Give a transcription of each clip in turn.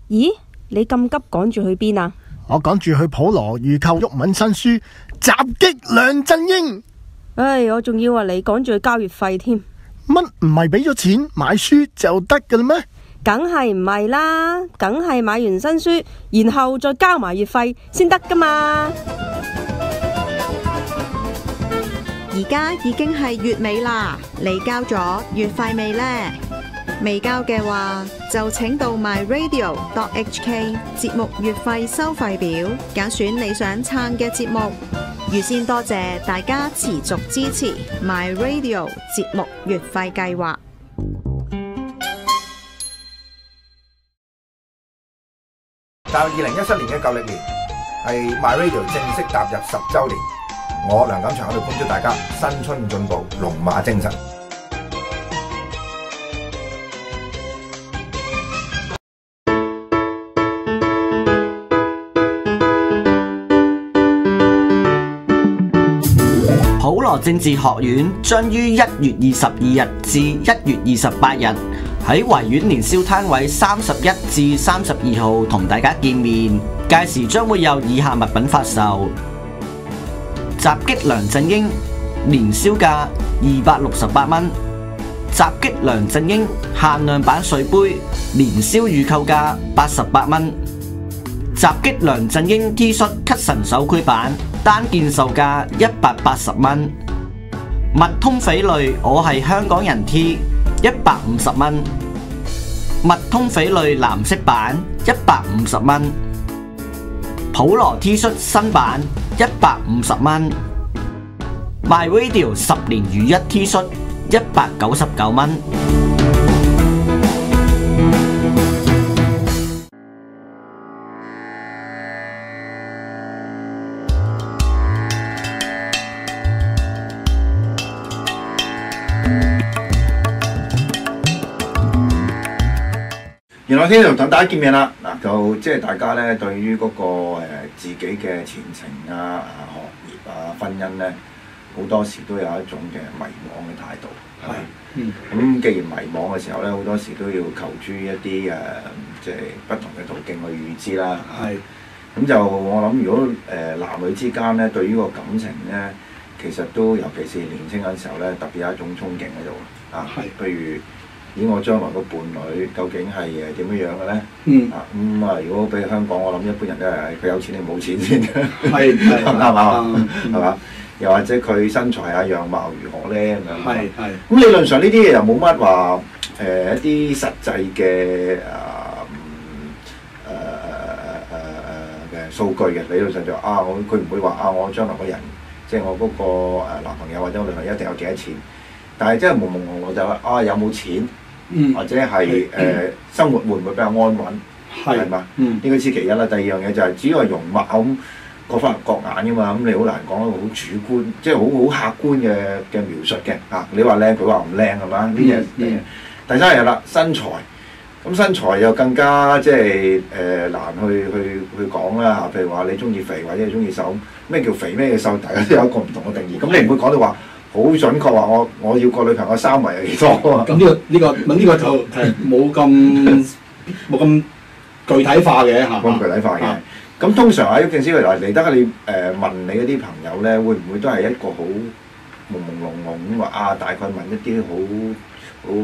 咦，你咁急趕住去邊啊？ 我趕住去普羅預購毓民新書《襲擊梁振英》。 唉，我仲以為你趕住去交月費添。 乜唔係俾咗錢買書就得㗎啦咩？ 梗係唔係啦，梗係買完新書，然後再交埋月費先得噶嘛。 而家已經係月尾啦，你交咗月費未呢？未交嘅話，就請到 myradio.hk 節目月費收費表，揀選你想撐嘅節目。預先多謝大家持續支持 myradio 節目月費計劃。 就2017年嘅舊曆年，係 myradio 正式踏入10週年。我梁錦祥喺度恭祝大家新春進步，龍馬精神。 普羅政治學院將於1月22日至1月28日喺維園年宵攤位31至32號同大家見面，屆時將會有以下物品發售：襲擊梁振英年宵價268蚊，襲擊梁振英限量版水杯年宵預購價88蚊，襲擊梁振英 T 恤咳神手繪版單件售價180蚊，麥通匪類我係香港人 T 150蚊，麥通匪類藍色版150蚊，普羅 T 恤新版150蚊，myradio 10年如一 T 恤199蚊。 原來天同大家見面啦，嗱就即係大家咧對於嗰個自己嘅前程啊、學業啊、婚姻咧，好多時都有一種嘅迷茫嘅態度，係咪？咁既然迷茫嘅時候咧，好多時都要求諸一啲即係不同嘅途徑去預知啦。係。咁就我諗，如果男女之間咧，對於個感情咧，其實都尤其是年輕嗰陣時候咧，特別有一種憧憬喺度啊。係。譬如以我將來個伴侶究竟係點樣樣嘅咧？如果俾香港，我諗一般人都係佢有錢定冇錢先，啱嘛？係嘛？又或者佢身材啊、樣貌如何咧咁樣？咁理論上呢啲嘢又冇乜話一啲實際嘅嘅數據嘅。理論上就佢唔會話我將來個人，即係我嗰個男朋友或者我女朋友一定有幾多錢。但係真係朦朦朧朧就話有冇錢？或者係生活會唔會比較安穩？係嘛？呢個先其一啦。第二樣嘢就係只要係容貌咁各花入各眼㗎嘛，咁你好難講一個好主觀，即係好客觀嘅描述嘅嚇。你話靚，佢話唔靚係嘛？呢嘢第三樣啦，身材。咁身材又更加即係難去講啦嚇。譬如話你中意肥或者你中意瘦，咩叫肥咩叫瘦，大家都有一個唔同嘅定義。咁你唔會講到話好準確話我要個女朋友3圍係幾多啊？咁呢個就係冇咁具體化嘅嚇，冇咁具體化嘅。咁通常喺正式嚟得你問你嗰啲朋友咧，會唔會都係一個好朦朦朧朧咁話大概問一啲好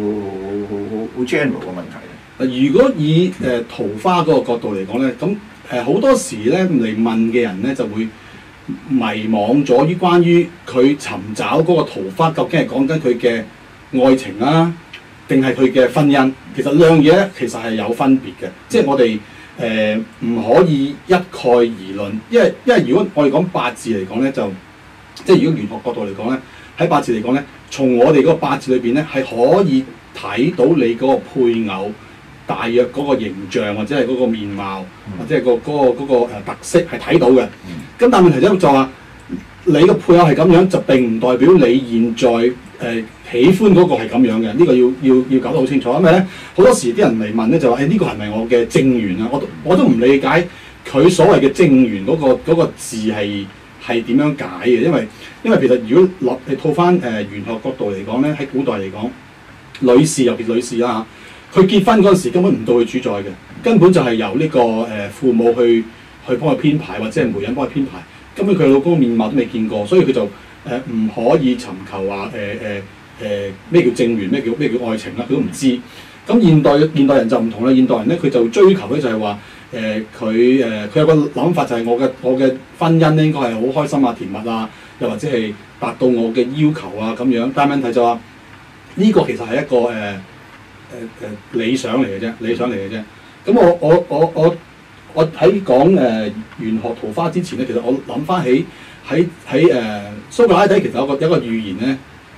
general 嘅問題咧？ 如果以桃花嗰個角度嚟講咧，咁好多時咧嚟問嘅人咧就會迷惘咗於關於佢尋找嗰個桃花究竟係講緊佢嘅愛情啊，定係佢嘅婚姻？其實兩樣嘢咧其實係有分別嘅，即係我哋唔可以一概而論，因為如果我哋講八字嚟講咧，就即係如果玄學角度嚟講咧，喺八字嚟講咧，從我哋嗰個八字裏邊咧係可以睇到你嗰個配偶大約嗰個形象或者係嗰個面貌，或者係嗰個特色係睇到嘅。咁但係問題就話你個配偶係咁樣，就並唔代表你現在喜歡嗰個係咁樣嘅。呢個要搞得好清楚，因為咧好多時啲人嚟問咧就話呢個係咪我嘅正緣啊？我都唔理解佢所謂嘅正緣嗰個字係點樣解嘅，因為其實如果你套翻玄學角度嚟講咧，喺古代嚟講，女士尤其女士啦嚇，佢結婚嗰陣時根本唔到佢主宰嘅， 根本就係由呢個父母去幫佢編排，或者係媒人幫佢編排。根本佢老公面貌都未見過，所以佢就唔可以尋求話咩叫正緣，咩叫愛情啦，佢都唔知。咁現代人就唔同啦，現代人咧佢就追求咧就係話佢有個諗法就係我嘅婚姻咧應該係好開心啊、甜蜜啊，又或者係達到我嘅要求啊咁樣。但係問題就話呢個其實係一個理想嚟嘅啫，理想嚟嘅啫。咁我喺講玄學桃花之前咧，其實我諗翻起喺蘇格拉底其實有一個寓言咧，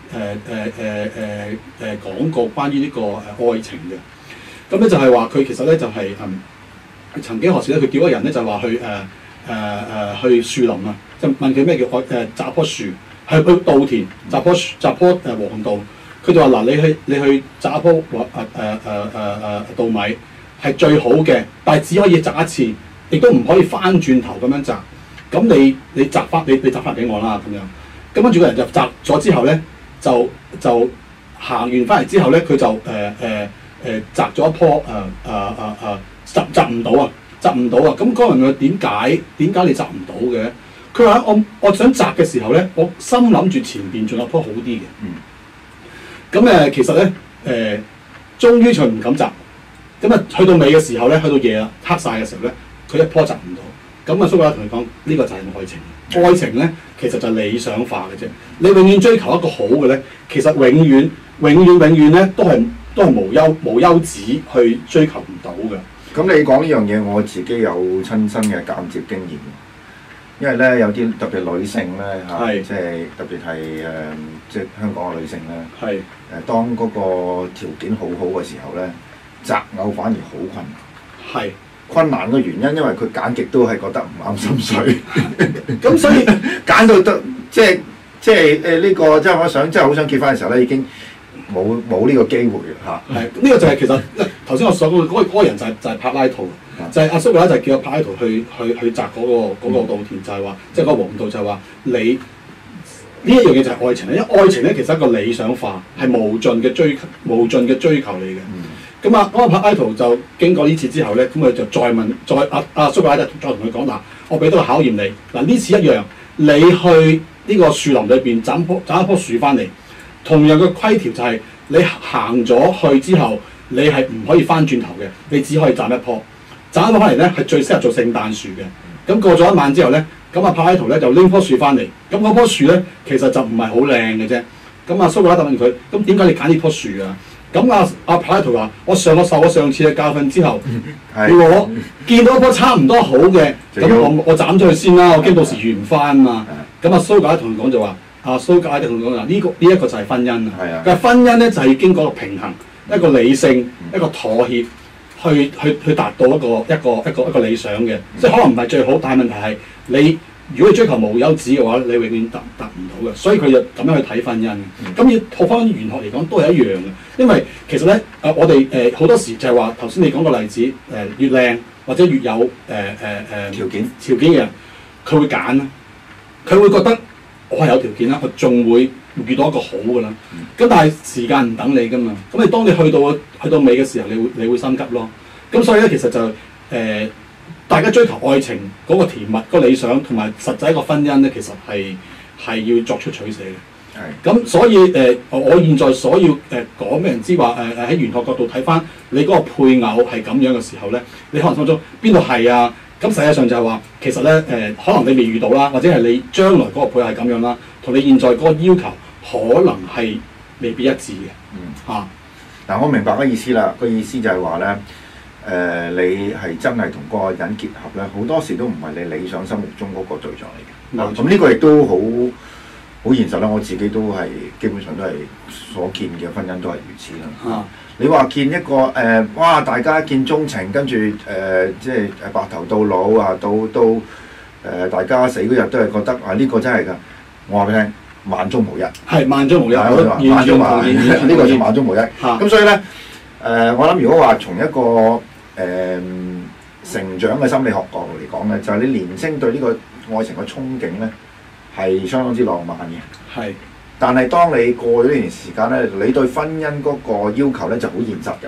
講過關於呢個愛情嘅。咁咧就係話佢其實咧就係曾經何時咧，佢叫一人咧就話去樹林啊，就問佢咩叫摘棵樹，係去稻田摘棵黃稻。佢就話嗱，你去摘一棵稻米。係最好嘅，但係只可以摘一次，亦都唔可以翻轉頭咁樣摘。咁你摘翻你摘翻俾我啦咁樣。咁跟住個人就摘咗之後咧，就行完翻嚟之後咧，佢就摘咗一棵摘唔到啊！咁嗰個人話點解你摘唔到嘅？佢話我想摘嘅時候咧，我心諗住前邊仲有棵好啲嘅。咁其實咧終於佢唔敢摘。咁啊，去到尾嘅時候咧，去到夜啦，黑晒嘅時候咧，佢一棵摘唔到。咁啊，蘇格拉底同佢講：呢個就係愛情。愛情咧，其實就係理想化嘅啫。你永遠追求一個好嘅咧，其實永遠咧都係無休止去追求唔到嘅。 咁你講呢樣嘢，我自己有親身嘅間接經驗。因為咧有啲特別女性咧嚇，即係特別係即係香港嘅女性咧，當嗰個條件好嘅時候咧。擇偶反而好困難，係困難嘅原因，因為佢揀極都係覺得唔啱心水，咁所以揀到得即係呢個即係我想真係好想結婚嘅時候咧，已經冇呢個機會嚇。 係呢個就係其實頭先我所講嗰個人就係柏拉圖，就係阿蘇格拉底就叫阿柏拉圖去摘嗰個稻田，就係話即係嗰個黃稻，就係話你呢一樣嘢就係愛情咧，因為愛情咧其實係一個理想化，係無盡嘅追求嚟嘅。咁啊，嗰個柏拉圖就經過呢次之後咧，咁佢就再問，阿蘇格拉底再同佢講嗱，我俾多個考驗你嗱，呢次一樣，你去呢個樹林裏邊斬一棵樹翻嚟，同樣嘅規條就係你行咗去之後，你係唔可以翻轉頭嘅，你只可以斬一棵翻嚟咧，係最適合做聖誕樹嘅。咁過咗一晚之後咧，咁阿柏拉圖咧就拎棵樹翻嚟，咁嗰棵樹咧其實就唔係好靚嘅啫。咁阿蘇格拉底問佢：咁點解你揀呢棵樹啊？咁阿柏拉圖話：我受咗上次嘅教訓之後，我見到一棵差唔多好嘅，咁我斬咗佢先啦，我驚到時遇唔翻嘛。咁蘇格拉底同佢講就話：蘇格拉底同佢講話呢一個就係婚姻啊。但係婚姻咧就係經過一個平衡、一個理性、一個妥協，去達到一個理想嘅。即係可能唔係最好，但係問題係你。如果你追求無休止嘅話，你永遠達唔到嘅，所以佢就咁樣去睇婚姻。咁要套翻玄學嚟講，都係一樣嘅。因為其實咧，我哋好多時就係話頭先你講個例子，越靚或者越有條件嘅人，佢會揀啦，佢會覺得我係有條件啦，我仲會遇到一個好嘅啦。咁但係時間唔等你噶嘛，咁你當你去到尾嘅時候，你會心急咯。咁所以咧，其實就大家追求愛情嗰個甜蜜、嗰個理想，同埋實際一個婚姻咧，其實係要作出取捨嘅。咁所以我現在所要講俾人知話喺玄學角度睇翻你嗰個配偶係咁樣嘅時候咧，你可能心中邊度係啊？咁實際上就係話其實咧可能你未遇到啦，或者係你將來嗰個配偶係咁樣啦，同你現在嗰個要求可能係未必一致嘅。 嗱，我明白個意思啦。個意思就係話咧。你係真係同嗰個人結合咧，好多時都唔係你理想心目中嗰個對象嚟嘅。咁呢個亦都好現實啦。我自己都係基本上都係所見嘅婚姻都係如此啦。你話見一個哇，大家一見鍾情，跟住即係白頭到老啊，到大家死嗰日都係覺得呢個真係㗎。我話俾你聽，萬中無一。係萬中無一。萬中無一，呢個就萬中無一。咁所以咧，我諗如果話從一個成長嘅心理學角度嚟講咧，就係你年青對呢個愛情嘅憧憬咧，係相當之浪漫嘅。係。但係當你過咗呢段時間咧，你對婚姻嗰個要求咧就好現實㗎。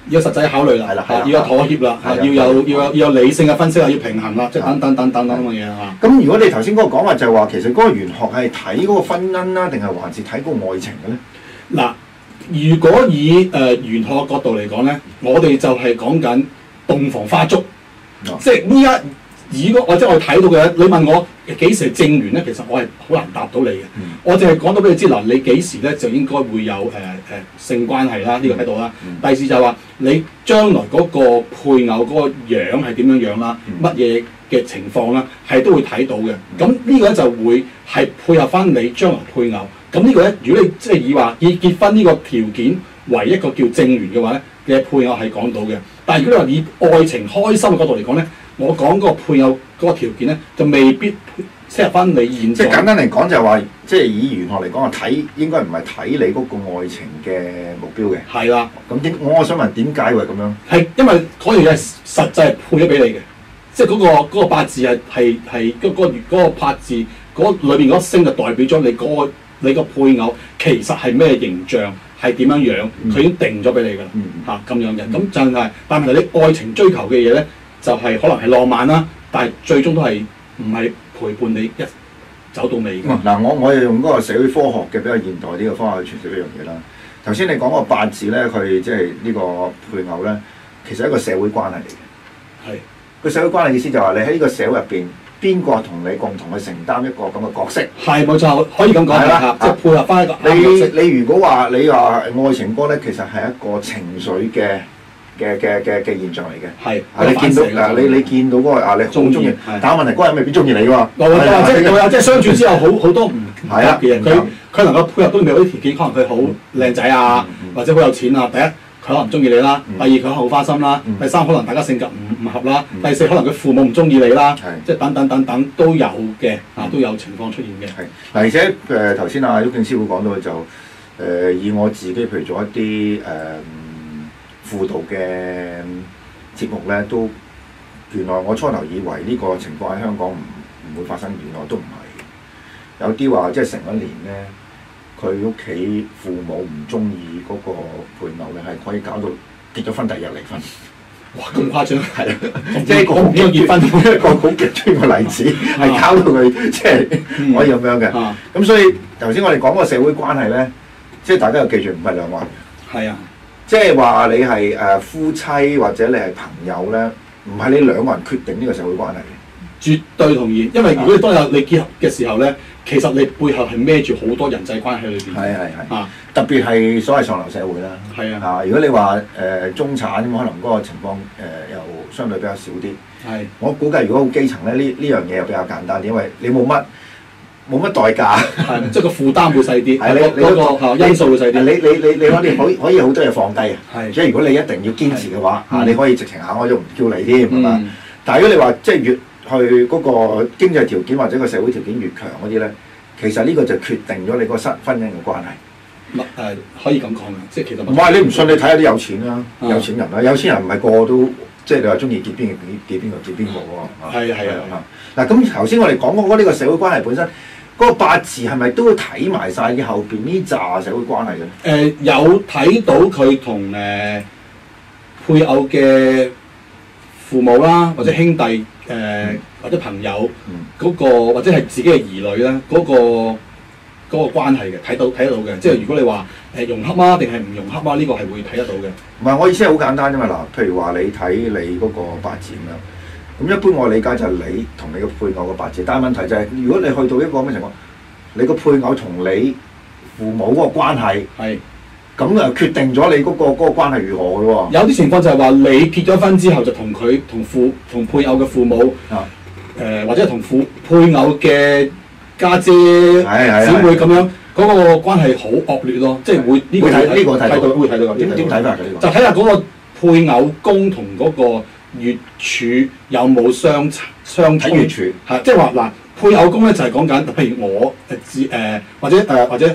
要有實際考慮啦， 係啦要有妥協啦， 係啦要有理性嘅分析啦，要平衡啦，即係等等咁嘅嘢嚇。 咁如果你頭先嗰個講話就係話，其實嗰個玄學係睇嗰個婚姻啦，定係還是睇嗰個愛情嘅咧？ 嗱，如果以玄學角度嚟講咧，我哋就係講緊洞房花燭，即係依家以我即係我睇到嘅，你問我幾時係正緣咧，其實我係好難答到你嘅。我淨係講到俾你知嗱，你幾時咧就應該會有性關係啦，呢個睇到啦。第二就係話你將來嗰個配偶嗰個樣係點樣樣啦，乜嘢嘅情況啦，係都會睇到嘅。咁呢個咧就會係配合翻你將來配偶。咁呢個咧，如果你即係以結婚呢個條件為一個叫正緣嘅話咧，你嘅配偶係講到嘅。但係如果你話以愛情開心嘅角度嚟講咧，我講嗰個配偶嗰個條件咧，就未必適合翻你現在。 即係簡單嚟講就係話，即係以玄學嚟講，睇應該唔係睇你嗰個愛情嘅目標嘅。 係啦。 咁我想問點解會咁樣？ 係因為嗰樣嘢係實際係配咗俾你嘅，即係嗰個八字係嗰個八字嗰裏邊嗰星就代表咗你個配偶其實係咩形象，係點樣樣，佢已經定咗俾你㗎啦嚇咁樣嘅。咁就係，但係你愛情追求嘅嘢咧，就係可能係浪漫啦，但係最終都係唔係陪伴你一走到尾嘅。 嗱，我係用嗰個社會科學嘅比較現代啲嘅方法去詮釋呢樣嘢啦。頭先你講個八字咧，佢即係呢個配偶咧，其實係一個社會關係嚟嘅。 係個社會關係意思就係你喺呢個社會入邊，邊個同你共同去承擔一個咁嘅角色？ 係冇錯，可以咁講啦，即係配合翻一個你如果話你話愛情歌咧，其實係一個情緒嘅現象嚟嘅。 係你見到你見到嗰個你好中意，但係問題嗰個人未必中意你喎。 即係相處之後好多唔係啊嘅人，佢能夠配合到你嗰啲條件，可能佢好靚仔啊，或者好有錢啊。第一，佢可能唔中意你啦；第二，佢可能好花心啦；第三，可能大家性格唔合啦；第四，可能佢父母唔中意你啦。即係等都有嘅都有情況出現嘅。 係嗱，而且頭先阿毓証師傅講到就以我自己譬如做一啲輔導嘅節目咧，都原來我初頭以為呢個情況喺香港唔會發生，原來都唔係。有啲話即係成一年咧，佢屋企父母唔中意嗰個配偶咧，係可以搞到結咗婚第二日離婚。 哇！咁誇張係啊！ 即係一個好極端嘅例子，係搞到佢即係可以咁樣嘅。咁所以頭先我哋講個社會關係咧，即係大家要記住，唔係兩個人。 係啊。即係話你係夫妻或者你係朋友咧，唔係你兩個人決定呢個社會關係嘅。 絕對同意，因為如果你當有你結合嘅時候咧，其實你背後係孭住好多人際關係裏邊。 係特別係所謂上流社會啦。 係啊。 如果你話中產咁，可能嗰個情況又相對比較少啲。 係。我估計如果好基層咧，呢樣嘢又比較簡單啲，因為你冇乜代價， 即係個負擔會細啲， 係你嗰個因素會細啲。 你可以好多嘢放低啊！即係如果你一定要堅持嘅話，你可以直情行開咗唔叫你添，係嘛？但係如果你話即係越去嗰個經濟條件或者個社會條件越強嗰啲咧，其實呢個就決定咗你個婚姻嘅關係。 可以咁講嘅，即係其實唔係你唔信，你睇下啲有錢啦，有錢人啦，有錢人唔係個個都即係你話中意結邊個結邊個喎。係啊。嗱咁頭先我哋講過呢個社會關係本身。嗰個八字係咪都會睇埋晒嘅後邊呢紮社會關係嘅？ 有睇到佢同配偶嘅父母啦，或者兄弟或者朋友嗰個，或者係自己嘅兒女啦，嗰個關係嘅，睇得到嘅。即係如果你話融洽啊，定係唔融洽啊，呢個係會睇得到嘅。 唔係，我意思係好簡單啫嘛。嗱，譬如話你睇你嗰個八字咁樣。咁一般我理解就係你同你個配偶嘅八字，但係問題就係，如果你去到一個咁嘅情況，你個配偶同你父母嗰個關係係咁啊，決定咗你嗰個關係如何嘅喎。 有啲情況就係話你結咗婚之後就同配偶嘅父母或者同配偶嘅家姐姊妹咁樣嗰個關係好惡劣咯，即係會呢個會睇到點睇法嘅呢個？ 就睇下嗰個配偶宮同嗰個月柱有冇相睇月柱係，即係話嗱，配偶宮咧就係講緊，譬如我或者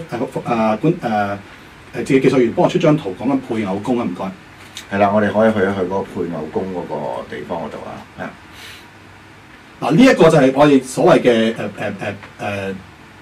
自己技術員幫我出張圖講緊配偶宮啊，唔該。 係啦，我哋可以去一去嗰個配偶宮嗰個地方嗰度啊。 嗱，呢一個就係我哋所謂嘅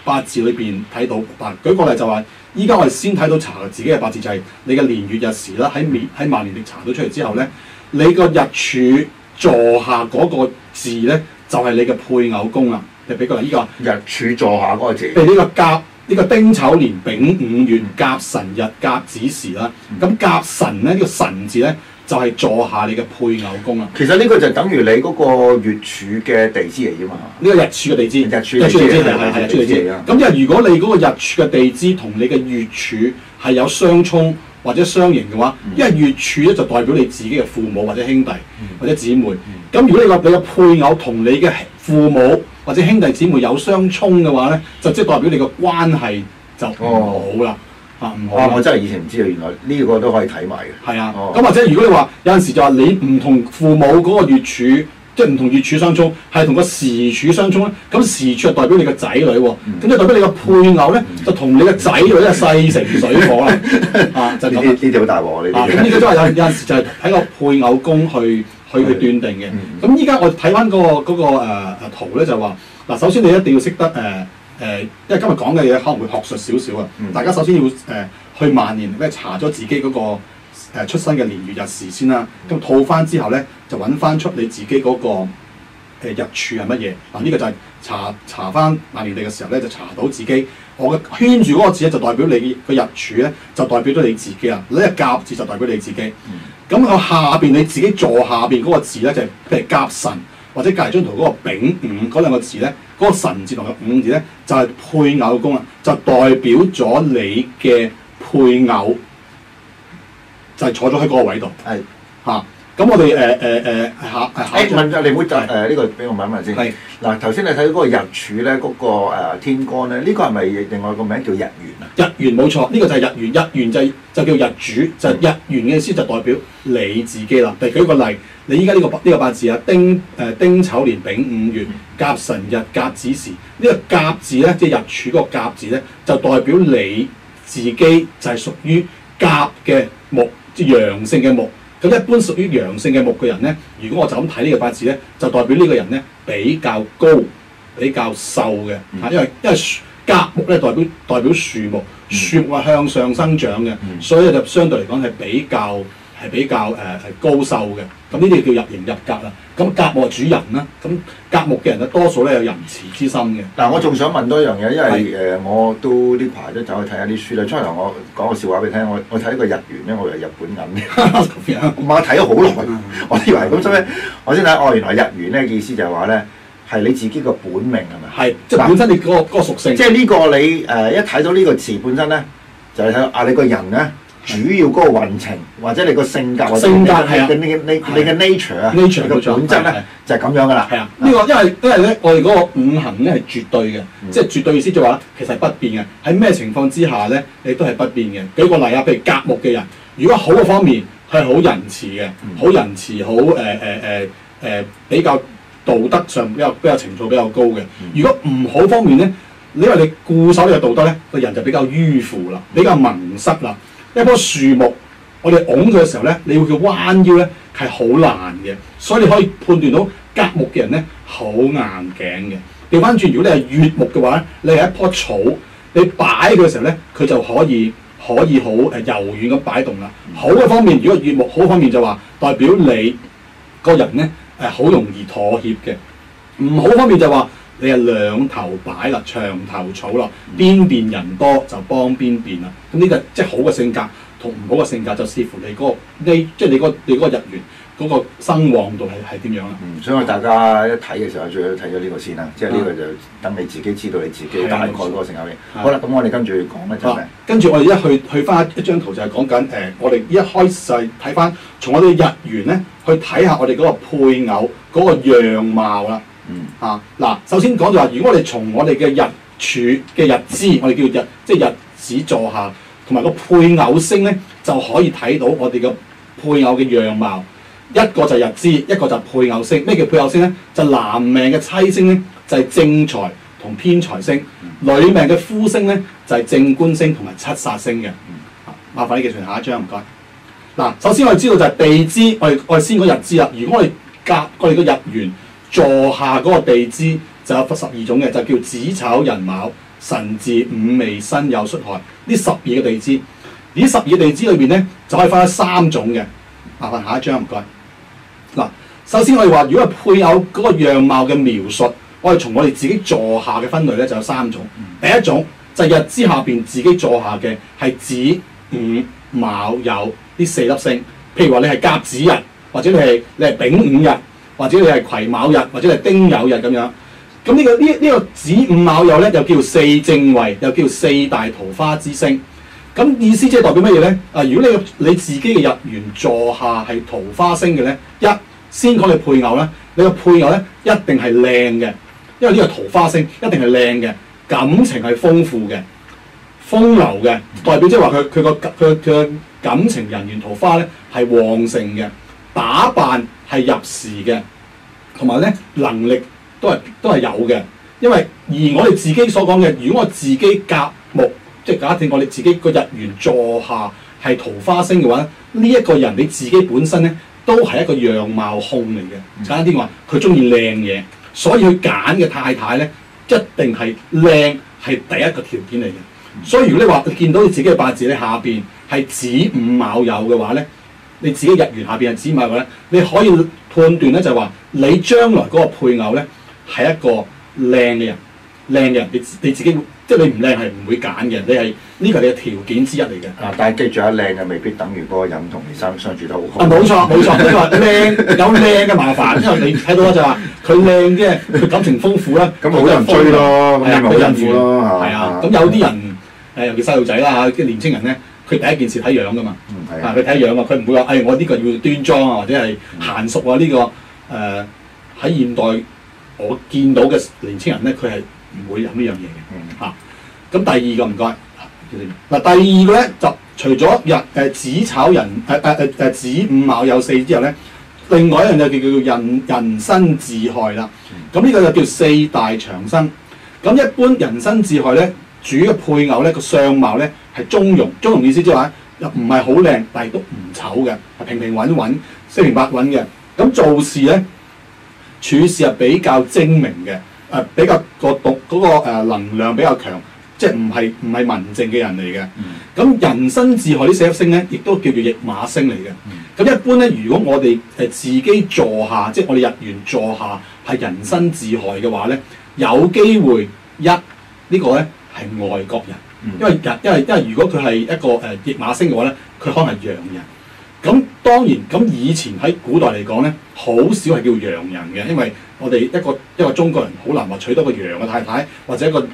八字裏邊睇到。嗱，舉個例就話，依家我哋先睇到查自己嘅八字，就係你嘅年月日時啦。喺萬年曆查到出嚟之後咧，你個日柱坐下嗰個字咧，就係你嘅配偶宮啦。你俾個例，依個日柱坐下嗰個字， 譬如呢個甲。呢個丁丑年丙午月甲辰日甲子時啦，咁甲辰咧，呢個辰字咧就係坐下你嘅配偶宮啦。 其實呢個就等於你嗰個月柱嘅地支嚟啫嘛。 呢個日柱嘅地支， 日柱地支係日柱地支。咁因為如果你嗰個日柱嘅地支同你嘅月柱係有相沖或者相刑嘅話，因為月柱咧就代表你自己嘅父母或者兄弟或者姊妹。咁如果你話你嘅配偶同你嘅父母或者兄弟姊妹有相沖嘅話咧，就即係代表你個關係就唔好啦，唔好。 我真係以前唔知啊，原來呢個都可以睇埋嘅。 係啊，咁或者如果你話有陣時就話你唔同父母嗰個月柱，即係唔同月柱相沖，係同個時柱相沖咧，咁時柱係代表你個仔女喎，咁即係代表你個配偶咧就同你個仔女咧勢成水火啦，就咁。 呢啲好大鑊呢啲。 咁呢個都係有陣時就係喺個配偶宮去斷定嘅。咁依家我睇翻嗰個圖咧，就話嗱，首先你一定要識得因為今日講嘅嘢可能會學術少少啊。大家首先要去萬年咧查咗自己嗰個出生嘅年月日時先啦。咁套翻之後咧，就揾翻出你自己嗰個日柱係乜嘢。嗱，呢個就係查翻萬年曆嘅時候咧，就查到自己。我嘅圈住嗰個字咧，就代表你個日柱咧，就代表咗你自己啦。呢個甲字就代表你自己。咁我下邊你自己坐下邊嗰個字咧，就係譬如甲辰或者隔離張圖嗰個丙午嗰兩個字咧，嗰個辰字同個午字咧，就係配偶宮啦，就代表咗你嘅配偶就係坐咗喺嗰個位度。係嚇。咁我哋問你唔好就呢個俾我問一問先。係嗱，頭先你睇嗰個日柱咧，嗰個天干咧，呢個係咪另外個名叫日元啊？ 日元冇錯，呢個就係日元。日元就叫日主，就日元嘅意思就代表你自己啦。例如舉個例，你依家呢個八字啊，丁丑年丙午月甲辰日甲子時，呢個甲字咧，即係日柱嗰個甲字咧，就代表你自己就係屬於甲嘅木，即係陽性嘅木。咁一般屬於陽性嘅木嘅人咧，如果我就咁睇呢個八字咧，就代表呢個人咧比較高、比較瘦嘅嚇，因為甲木咧代表樹木，樹木係向上生長嘅，所以就相對嚟講係比較高瘦嘅。咁呢啲叫入型入格啦。咁甲木係主人啦，咁甲木嘅人咧多數咧有仁慈之心嘅。 嗱，我仲想問多一樣嘢，因為我都呢排都走去睇下啲書啦。初頭我講個笑話俾你聽，我睇個日元咧，我以為日本銀嘅，我睇咗好耐，我以為咁，所以我先睇原來日元咧意思就係話咧係你自己個本命係咪？係， 即係本身你嗰個屬性。 即係呢個你一睇到呢個詞本身咧，就係睇你個人咧。主要嗰個運程或者你個性格，或者你嘅 nature 啊，你嘅本質咧就係咁樣噶啦。係啊， 呢個因為咧，我哋嗰個五行咧係絕對嘅，即係絕對意思就話其實係不變嘅。喺咩情況之下咧，你都係不變嘅。舉個例啊，譬如甲木嘅人，如果好嘅方面係好仁慈嘅，好仁慈，好比較道德上比較情操比較高嘅。如果唔好方面咧，因為你固守呢個道德咧，個人就比較迂腐啦，比較矇塞啦。一棵樹木，我哋拱佢嘅時候咧，你會叫彎腰咧係好難嘅，所以你可以判斷到甲木嘅人咧好硬頸嘅。調翻轉，如果你係乙木嘅話咧，你係一棵草，你擺佢嘅時候咧，佢就可以好柔軟咁擺動啦。好嘅方面，如果乙木好嘅方面就話代表你個人咧好容易妥協嘅。唔好方面就話你係兩頭擺啦，牆頭草啦，邊邊人多就幫邊邊啦。咁呢個即係好嘅性格同唔好嘅性格，就視乎你嗰個即係你嗰個日元嗰個生旺度係點樣啦。 所以大家一睇嘅時候，最好睇咗呢個先啦。即係呢個就等你自己知道你自己大概嗰個性格嘅。好啦，咁我哋跟住講咧就係。 跟住我哋去翻一張圖，就係講緊我哋一開始就係睇翻從我哋日元咧去睇下我哋嗰個配偶嗰個樣貌啦。首先講就話，如果我哋從我哋嘅日柱嘅日支，我哋叫即係日子坐下，同埋個配偶星咧，就可以睇到我哋嘅配偶嘅樣貌。一個就日支，一個就配偶星。咩叫配偶星咧？就男命嘅妻星咧，就係正財同偏財星；女命嘅夫星咧，就係正官星同埋七殺星嘅。麻煩你記住下一張，唔該。嗱，首先我哋知道就係地支，我哋先講日支啦。如果我哋個日元坐下嗰個地支就有12種嘅，就叫子丑寅卯、 神字五味辛酉戌亥呢12個地支。而呢12個地支裏邊咧就可以分開3種嘅。麻煩下一張唔該。嗱，首先我哋話，如果係配偶嗰個樣貌嘅描述，我哋從我哋自己座下嘅分類咧就有3種。第一種就係日支下邊自己座下嘅係子午卯酉呢4粒星。譬如話你係甲子日，或者你係丙午日，或者你係癸卯日，或者你係丁酉日咁樣。咁呢個子午卯酉咧，又叫4正位，又叫4大桃花之星。咁意思即係代表乜嘢咧？如果你自己嘅日元座下係桃花星嘅咧，先講你配偶啦，你個配偶咧一定係靚嘅，因為呢個桃花星一定係靚嘅，感情係豐富嘅、風流嘅，代表即係話佢嘅感情人緣桃花咧係旺盛嘅，打扮係入時嘅，同埋咧能力都係有嘅。因為而我哋自己所講嘅，如果我自己甲木，即係假設我哋自己個日元座下係桃花星嘅話，呢一個人你自己本身咧都係一個樣貌控嚟嘅。簡單啲話，佢中意靚嘢，所以佢揀嘅太太咧一定係靚，係第一個條件嚟嘅。所以如果你話見到你自己嘅八字咧下邊係子午卯酉嘅話咧，你自己日元下邊係子午卯酉咧，你可以判斷咧就係話你將來嗰個配偶咧係一個靚嘅人，你自己即係你唔靚係唔會揀嘅，呢個係你嘅條件之一嚟嘅。 但係記住啊，靚嘅未必等於嗰個人同你相處得好好。 冇錯，即係話靚有靚嘅麻煩，因為你睇到就話佢靚嘅，佢感情豐富啦， 咁好多人追咯，咁咪好辛苦咯， 係啊。咁有啲人尤其細路仔啦嚇，啲年青人咧，佢第一件事睇樣噶嘛，佢睇樣啊，佢唔會話我呢個要端莊啊，或者係嫻熟啊呢個喺現代我見到嘅年青人咧，佢係唔會有呢樣嘢嘅嚇。咁第二個唔該。嗱，第二個咧就除咗子丑寅子午卯酉四之後咧，另外一樣就叫寅申巳亥啦。咁呢個就叫4大長生。咁一般寅申巳亥咧，主嘅配偶咧個相貌咧係中庸意思即係話又唔係好靚，但係都唔醜嘅，係平平穩穩、四平八穩嘅。咁做事咧處事係比較精明嘅，比較能量比較強。即係唔係文靜嘅人嚟嘅。咁寅申巳亥呢4粒星咧，亦都叫做驛馬星嚟嘅。咁一般咧，如果我哋自己座下，即係我哋日元座下係寅申巳亥嘅話咧，有機會呢個咧係外國人，因為如果佢係一個驛馬星嘅話咧，佢可能係洋人。咁當然咁以前喺古代嚟講咧，好少係叫洋人嘅，因為我哋一個中國人好難話娶到個洋嘅太太，或者一個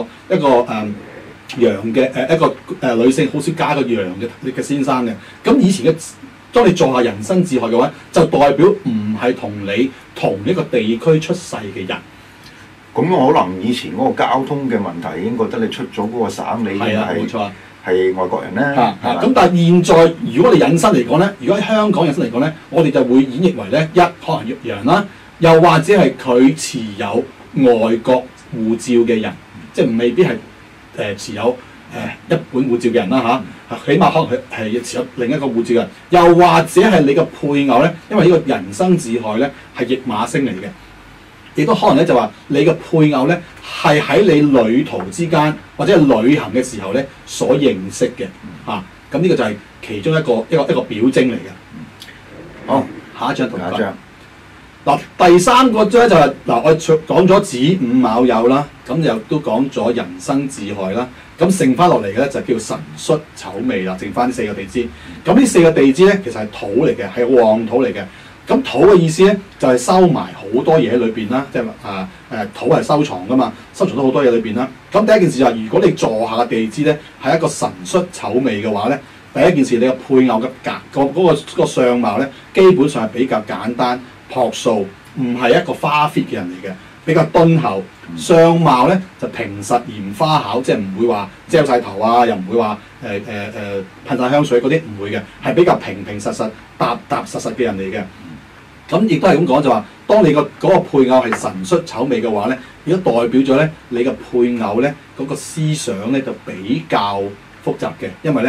洋嘅一個女性好少嫁個洋嘅先生嘅。咁以前當你座下寅申巳亥嘅話，就代表唔係同你同一個地區出世嘅人。 咁可能以前嗰個交通嘅問題已經覺得你出咗嗰個省，你冇錯。 係外國人咧， 咁但係現在如果我哋引申嚟講咧，如果喺香港引申嚟講咧，我哋就會演繹為咧可能越洋啦，又或者係佢持有外國護照嘅人，即係未必係持有一本護照嘅人啦嚇，起碼可能佢係持有另一個護照嘅人，又或者係你嘅配偶咧，因為呢個寅申巳亥咧係驛馬星嚟嘅。亦都可能咧就話你嘅配偶咧係喺你旅途之間或者係旅行嘅時候咧所認識嘅嚇，咁呢個就係其中一個表徵嚟嘅。好，下一張圖。嗱，第三個咧就係我講咗子午卯酉啦，咁又都講咗寅申巳亥啦，咁剩翻落嚟嘅咧就叫辰戌丑未啦，剩翻呢4個地支。咁呢4個地支咧其實係土嚟嘅，係旺土嚟嘅。咁土嘅意思咧就係收埋好多嘢喺裏邊啦，即係土係收藏噶嘛，收藏咗好多嘢裏邊啦。咁第一件事就係如果你座下嘅地支咧係一個辰戌丑未嘅話咧，第一件事你個配偶嘅嗰個相貌咧基本上係比較簡單樸素，唔係一個花 fit 嘅人嚟嘅，比較敦厚。相貌咧就平實而唔花巧，即係唔會話遮晒頭啊，又唔會話噴晒香水嗰啲，唔會嘅，係比較平平實實、踏踏實實嘅人嚟嘅。咁亦都係咁講就話，當你嗰個配偶係辰戌丑未嘅話咧，亦都代表咗咧你嘅配偶咧嗰個思想咧就比較複雜嘅，因為咧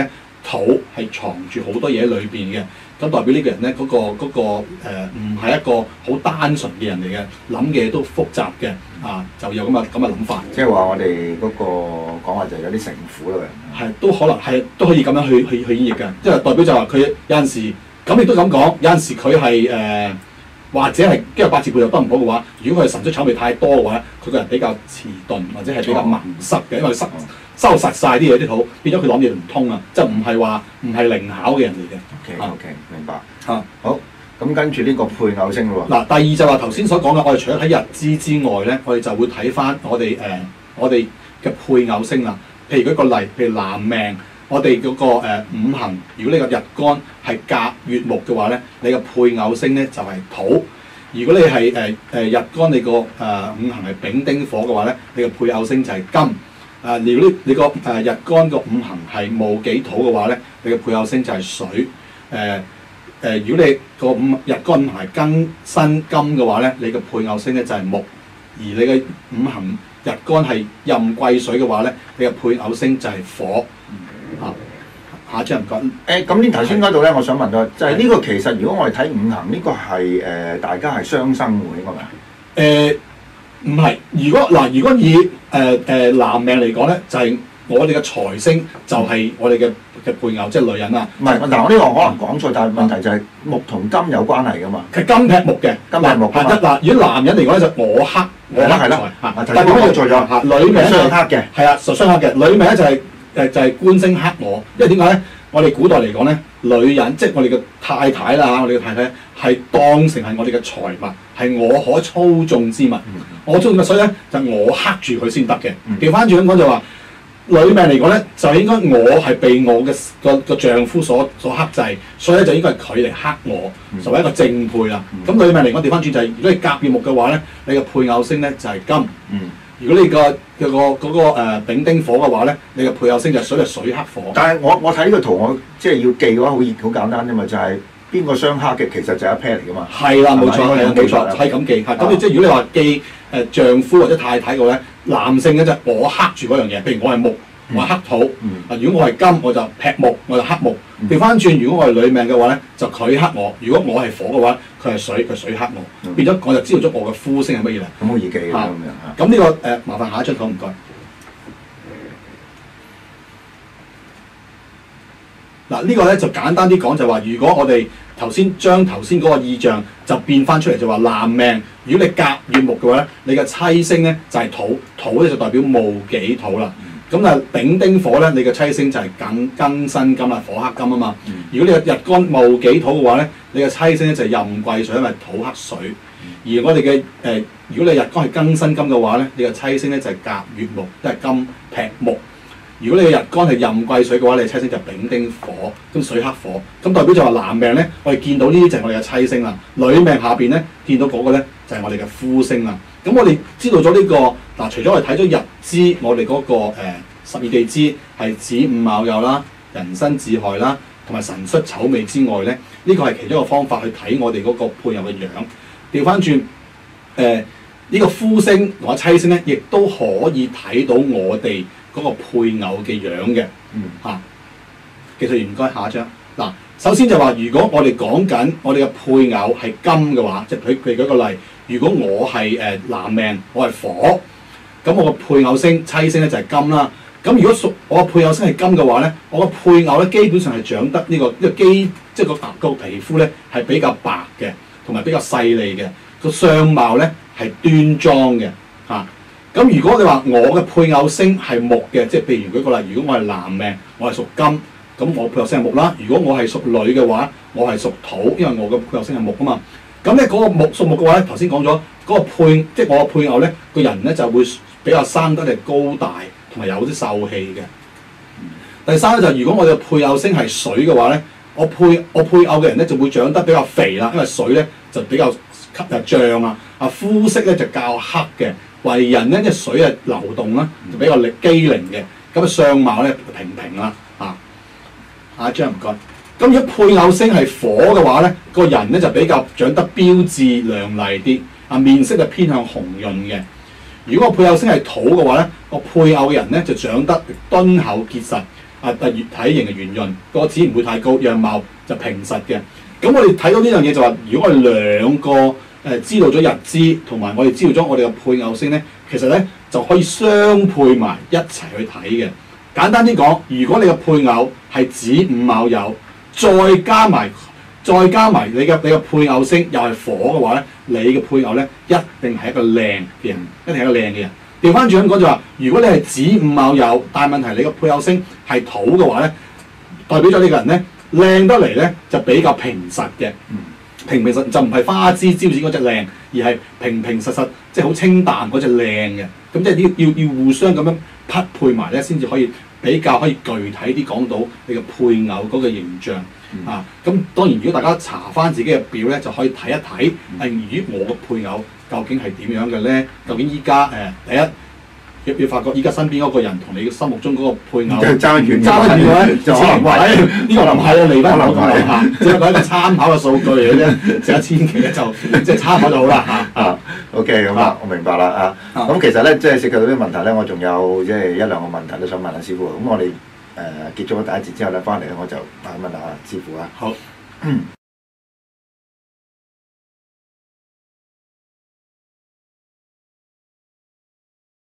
土係藏住好多嘢喺裏邊嘅，咁代表呢個人咧唔係一個好單純嘅人嚟嘅，諗嘅嘢都複雜嘅，就有咁嘅諗法。 即係話我哋嗰個講話就有啲城府咯， 係都可能係都可以咁樣去演繹嘅，即係代表就話佢有陣時咁亦都咁講，有陣時佢係或者係因為八字配合得唔好嘅話，如果佢係神出丑味太多嘅話，佢個人比較遲鈍或者係比較文塞嘅，因為收實晒啲嘢啲土，變咗佢諗嘢唔通啊！即係唔係靈巧嘅人嚟嘅。 OK， 明白。好，咁跟住呢個配偶星咯喎。 嗱，第二就話頭先所講嘅，我哋除咗睇日支之外咧，我哋就會睇翻我哋嘅配偶星啦。譬如舉個例，譬如男命，我哋嗰個五行，如果你個日干係甲乙木嘅話咧，你嘅配偶星咧就係土。如果你係日干你個五行係丙丁火嘅話咧，你嘅配偶星就係金。如果你個日干個五行係戊己土嘅話咧，你嘅配偶星就係水。如果你個日干五行係庚辛金嘅話咧，你嘅配偶星咧就係木。而你嘅五行日干係壬癸水嘅話咧，你嘅配偶星就係火。下一張唔該。 咁呢頭先嗰度咧，我想問咗，就係呢個其實如果我哋睇五行，呢個係大家係雙生喎，應該咪？ 唔係，如果以男命嚟講咧，就係我哋嘅財星就係我哋嘅配偶，即係女人啦。 唔係，嗱我呢個可能講錯，但係問題就係木同金有關係噶嘛。 係金劈木嘅， 金劈木。 嗱，如果男人嚟講咧，就我克係啦。 但係點解做咗？女命雙克嘅， 係啊，雙克嘅。女命咧就係官星克我，因為點解咧？我哋古代嚟講咧，女人即係我哋嘅太太啦嚇，我哋嘅太太係當成係我哋嘅財物，係我可操縱之物。我操縱嘅，所以咧就我克住佢先得嘅。調翻轉咁講就話，女命嚟講咧，就應該我係被我嘅個丈夫所克制，所以咧就應該係佢嚟克我，作為一個正配啦。咁女命嚟講調翻轉就係，如果你甲乙木嘅話咧，你嘅配偶星咧就係金。如果你個丙丁火嘅話咧，你嘅配偶星就係水克火。 但係我睇呢個圖，我即係要記嘅話，好簡單啫嘛，就係邊個雙克嘅，其實就係一 pair 嚟噶嘛。 係啦，冇錯，係咁記。咁即係如果你話記丈夫或者太太嘅咧，男性嘅就我克住嗰樣嘢，譬如我係木，我係克土。如果我係金，我就劈木，我就克木。調翻轉，如果我係女命嘅話咧，就佢克我；如果我係火嘅話，佢係水克我。變咗我就知道咗我嘅夫星係乜嘢啦。 咁好易記嘅咁樣。 咁呢個麻煩下一張圖唔該。嗱，呢個咧就簡單啲講就話，如果我哋頭先將頭先嗰個意象就變翻出嚟，就話男命，如果你甲乙木嘅話咧，你嘅妻星咧就係土，土咧就代表戊己土啦。咁啊丙丁火咧，你嘅妻星就係庚辛金啦，火克金啊嘛。如果你嘅日干戊己土嘅話咧，你嘅妻星咧就係壬癸水，因為土克水。而我哋嘅如果你日干係庚辛金嘅話咧，你嘅妻星咧就係甲乙木，即係金劈木。如果你嘅日干係壬癸水嘅話，你嘅妻星就丙丁火，咁水克火，咁代表就話男命咧，我哋見到呢啲就係我哋嘅妻星啦。女命下邊咧見到嗰個咧就係我哋嘅夫星啦。咁我哋知道咗呢個嗱，除咗我哋睇咗日支，我哋嗰個12地支係子午卯酉啦、寅申巳亥啦，同埋辰戌丑未之外咧，呢個係其中一個方法去睇我哋嗰個配偶嘅樣。調翻轉呢個夫星同埋妻星咧，亦都可以睇到我哋嗰個配偶嘅樣嘅。技術員唔該，下一張。嗱，首先就話，如果我哋講緊我哋嘅配偶係金嘅話，即係譬如舉個例，如果我係男命，我係火，咁我個配偶星妻星咧就係金啦。咁如果我個配偶星係金嘅話咧，我個配偶咧基本上係長得呢個肌，即係個皮膚咧係比較白嘅，同埋比較細膩嘅，個相貌咧係端莊嘅。咁如果你話我嘅配偶星係木嘅，即係譬如舉個例，如果我係男命，我係屬金，咁我配偶星係木啦。如果我係屬女嘅話，我係屬土，因為我嘅配偶星係木啊嘛。咁咧嗰個屬木嘅話咧，頭先講咗嗰個即係我嘅配偶咧，個人咧就會比較生得係高大，同埋有啲秀氣嘅。第三咧就係如果我嘅配偶星係水嘅話咧，我配偶嘅人咧就會長得比較肥啦，因為水咧就比較脹啊，膚色咧就較黑嘅。為人咧，即係水係流動啦，就比較機靈嘅。咁啊，相貌咧平平啦。下一張唔該。咁如果配偶星係火嘅話咧，個人咧就比較長得標緻亮麗啲，面色就偏向紅潤嘅。如果個配偶星係土嘅話咧，個配偶嘅人咧就長得敦厚結實， 體型嘅圓潤，個子唔會太高，樣貌就平實嘅。咁我哋睇到呢樣嘢就話，如果我哋兩個知道咗日支，同埋我哋知道咗我哋嘅配偶星咧，其實咧就可以相配埋一齊去睇嘅。簡單啲講，如果你嘅配偶係子午卯酉，再加埋你嘅配偶星又係火嘅話咧，你嘅配偶咧一定係一個靚嘅人，一定係一個靚嘅人。調翻轉咁講就話，如果你係子午卯酉，但係問題你嘅配偶星係土嘅話咧，代表咗呢個人咧靚得嚟咧就比較平實嘅。平平實就唔係花枝招展嗰隻靚，而係平平實實，即係好清淡嗰隻靚嘅。咁即係要互相咁樣匹配埋咧，先至可以比較可以具體啲講到你嘅配偶嗰個形象。咁當然如果大家查翻自己嘅表咧，就可以睇一睇，咦我嘅配偶究竟係點樣嘅咧？究竟依家第一要發覺依家身邊嗰個人同你心目中嗰個配偶爭得遠咧，就可能呢個唔係啊，離婚樓講下，只不過一個參考嘅數據嚟嘅啫，成一千祈咧就即係參考就好啦嚇。 OK 咁啊，我明白啦啊。咁其實咧，即係涉及到啲問題咧，我仲有即係一兩個問題都想問下師傅。咁我哋結束咗第一節之後咧，翻嚟咧我就問下師傅啊。 好。